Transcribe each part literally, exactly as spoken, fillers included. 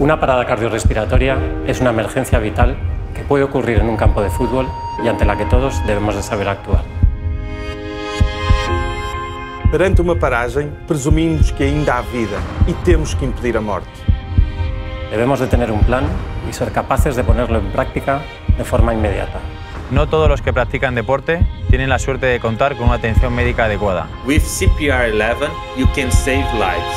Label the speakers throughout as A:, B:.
A: Una parada cardiorrespiratoria es una emergencia vital que puede ocurrir en un campo de fútbol y ante la que todos debemos de saber actuar.
B: Perante uma paragem, presumimos que ainda há vida e temos que impedir a morte.
A: Debemos de tener un plan y ser capaces de ponerlo en práctica de forma inmediata.
C: No todos los que practican deporte tienen la suerte de contar con una atención médica adecuada.
D: With C P R eleven, you can save lives.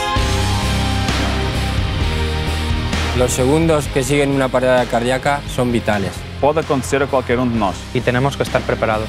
E: Los segundos que siguen una parada cardíaca son vitales.
F: Pode acontecer a qualquer um de nós.
C: Y tenemos que estar preparados.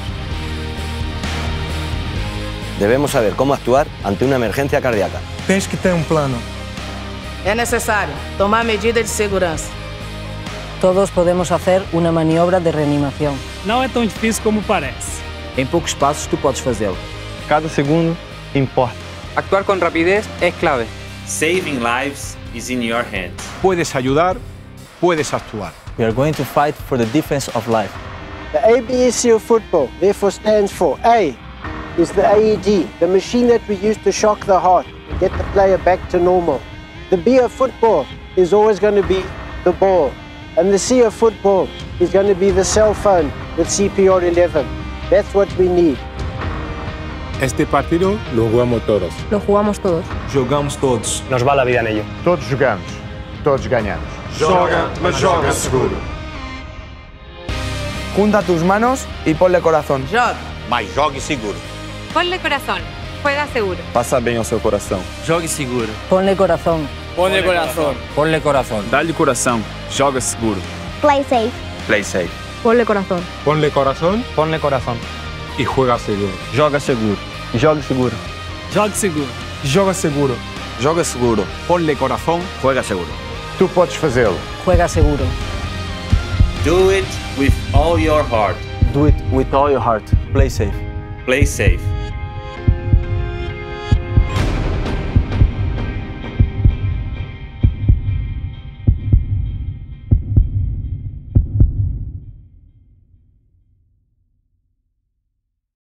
G: Debemos saber cómo actuar ante una emergencia cardíaca.
H: Tens que ter um plano.
I: É necessário tomar medidas de segurança.
J: Todos podemos hacer una maniobra de reanimación.
K: Não é tão difícil como parece.
L: Em poucos passos tu podes fazê-lo.
C: Cada segundo importa.
E: Actuar con rapidez es clave.
D: Saving lives is in your hands.
M: Puedes ayudar, puedes actuar.
N: We are going to fight for the defense of life.
O: The A B S C of football therefore stands for A is the A E D, the machine that we use to shock the heart and get the player back to normal. The B of football is always going to be the ball. And the C of football is going to be the cell phone with C P R eleven. That's what we need.
M: Este partido lo jugamos todos.
J: Lo jugamos todos.
N: Jogamos todos.
C: Nos va la vida en ello.
B: Todos jogamos, todos ganhamos.
H: Joga, mas joga seguro.
L: Junta tus manos y ponle corazón.
I: Joga.
G: Mas jogue seguro.
P: Ponle corazón. Juega seguro.
F: Passa bem ao seu coração.
E: Jogue seguro.
J: Ponle corazón.
E: Ponle corazón. Ponle corazón.
F: Dá-lhe coração. Joga seguro.
P: Play safe.
F: Play safe.
J: Ponle corazón.
M: Ponle corazón
C: Ponle corazón.
M: y juega seguro.
C: Joga seguro. Jogue seguro.
K: Jogue seguro.
L: Joga seguro.
F: Joga seguro.
M: Ponle corazón,
G: Juega seguro.
B: Tu podes fazê-lo.
J: Juega seguro.
D: Do it with all your heart.
N: Do it with all your heart. Play safe.
D: Play safe.